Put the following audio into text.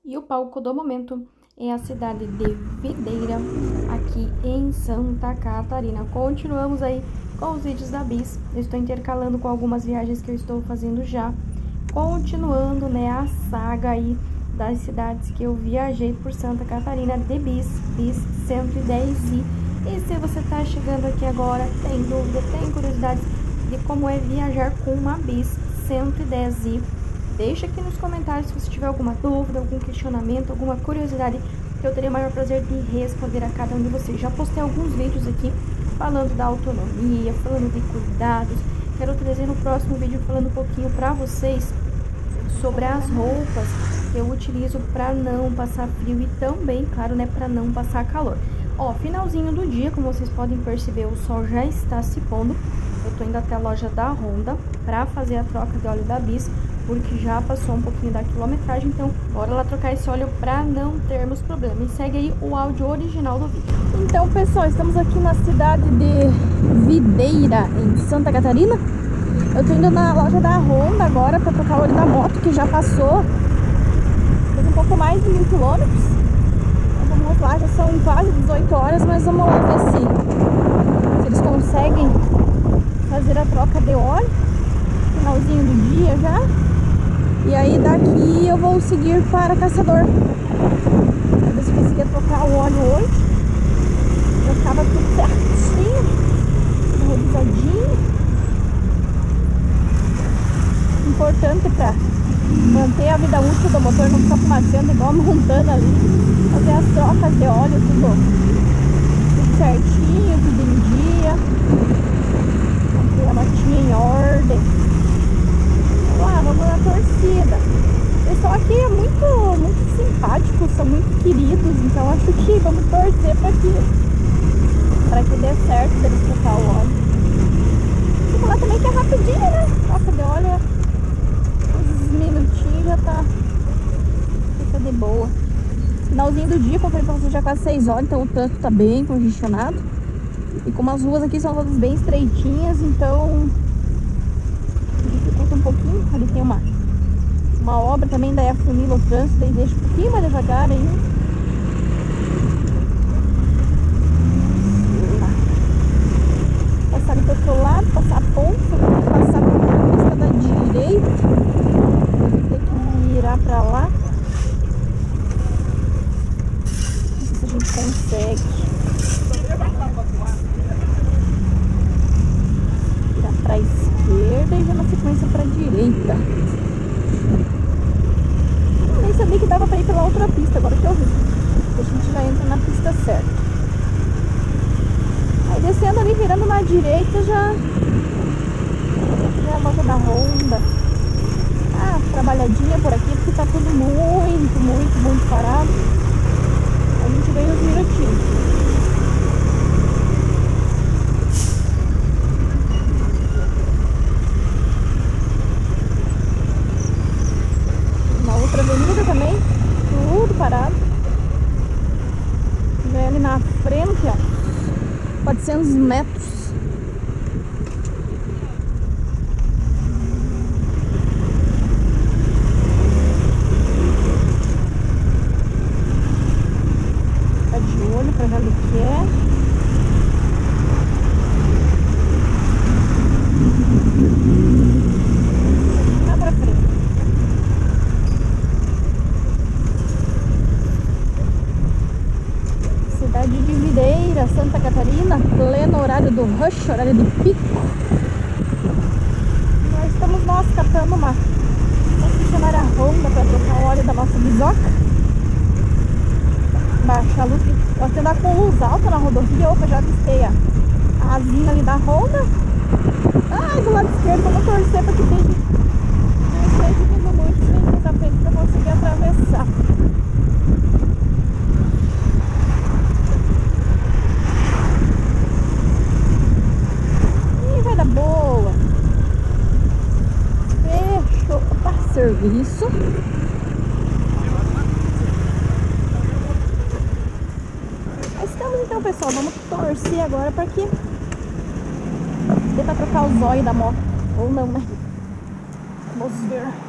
E o palco do momento é a cidade de Videira, aqui em Santa Catarina. Continuamos aí com os vídeos da Bis. Eu estou intercalando com algumas viagens que eu estou fazendo já. Continuando, né, a saga aí das cidades que eu viajei por Santa Catarina de Bis 110i. E se você tá chegando aqui agora, tem dúvida, tem curiosidade de como é viajar com uma Bis 110i, deixa aqui nos comentários se você tiver alguma dúvida, algum questionamento, alguma curiosidade, que eu terei o maior prazer de responder a cada um de vocês. Já postei alguns vídeos aqui falando da autonomia, falando de cuidados. Quero trazer no próximo vídeo falando um pouquinho pra vocês sobre as roupas que eu utilizo para não passar frio e também, claro, né, para não passar calor. Ó, finalzinho do dia, como vocês podem perceber, o sol já está se pondo. Eu tô indo até a loja da Honda para fazer a troca de óleo da Bis, porque já passou um pouquinho da quilometragem, então bora lá trocar esse óleo para não termos problema. E segue aí o áudio original do vídeo. Então, pessoal, estamos aqui na cidade de Videira, em Santa Catarina. Eu tô indo na loja da Honda agora para trocar o óleo da moto, que já passou, fez um pouco mais de 1000 quilômetros. Então, vamos lá, já são quase 18 horas, mas vamos lá ver se eles conseguem fazer a troca de óleo. Finalzinho do dia já. E aí daqui eu vou seguir para Caçador. Pra ver se conseguir trocar o óleo hoje. Já estava tudo certinho, tudo revisadinho. Importante para manter a vida útil do motor, não ficar fumacendo igual a Montana ali. Fazer as trocas de óleo, tudo certinho, tudo em dia. Manter a motinha em ordem. Vamos na torcida. O pessoal aqui é muito simpático, são muito queridos, então acho que vamos torcer para que dê certo deles trocar o óleo. Tipo lá também que é rapidinho, né? Troca de óleo, uns minutinhos já fica de boa. Finalzinho do dia, comprei pra vocês já quase 6 horas, então o trânsito tá bem congestionado. E como as ruas aqui são todas bem estreitinhas, então dificulta um pouquinho. Ali tem uma obra também, daí afunila o trânsito, daí deixa um pouquinho mais devagar ainda. Passar ali pro outro lado, passar a ponta, passar pela pista da direita, tem que virar pra lá. Não sei se a gente consegue. Virar pra esquerda e já na sequência pra direita. Eu nem sabia que dava pra ir pela outra pista, agora que eu vi. A gente já entra na pista certa. Aí descendo ali, virando na direita, já é a loja da Honda. Trabalhadinha por aqui, porque tá tudo muito parado. A gente ganha uns minutinhos. Outra avenida também, tudo parado. Vem ali na frente, ó, 400 metros. Fica de olho pra ver o que é. De Videira, Santa Catarina, pleno horário do rush, horário de pico. Nós catando uma concessionária Honda para trocar o óleo da nossa bisoca. Baixar a luz, nós temos andar com luz alta na rodovia. Opa, já avistei a asinha ali da Honda. Do lado esquerdo, vamos torcer para que esteja vindo muito bem mais à frente para conseguir atravessar. Boa, fechou para serviço. Mas estamos então, pessoal, vamos torcer agora para que dê para trocar o zóio da moto, ou não, né? Vamos ver.